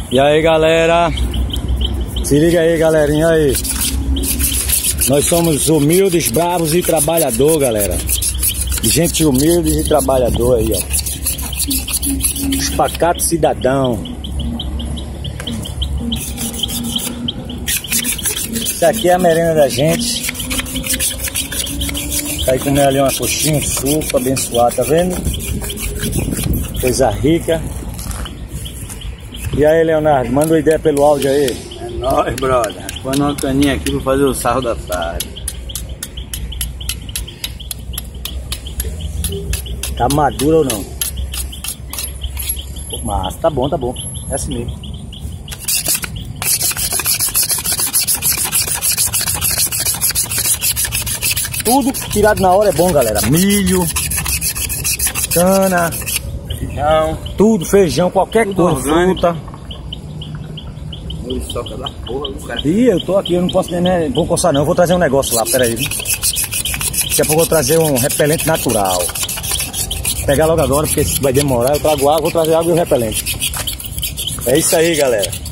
E aí, galera, se liga aí, galerinha, aí. Nós somos humildes, bravos e trabalhador, galera. Gente humilde e trabalhador aí, ó. Os pacatos cidadão. Isso aqui é a merenda da gente. Vai comer ali uma coxinha, um suco abençoado, tá vendo? Coisa rica. E aí, Leonardo, manda uma ideia pelo áudio aí. É nóis, brother. Põe uma caninha aqui pra fazer o sarro da tarde. Tá madura ou não? Mas tá bom, tá bom. É assim mesmo. Tudo tirado na hora é bom, galera. Milho, cana, Feijão. tudo, feijão, qualquer Tudo coisa, orgânico. fruta. Soca da porra, viu, cara? Ih, eu tô aqui, eu não posso nem vou coçar não, eu vou trazer um negócio lá, peraí. Daqui a pouco eu vou trazer um repelente natural. Vou pegar logo agora, porque vai demorar, eu trago água, vou trazer água e o repelente. É isso aí, galera.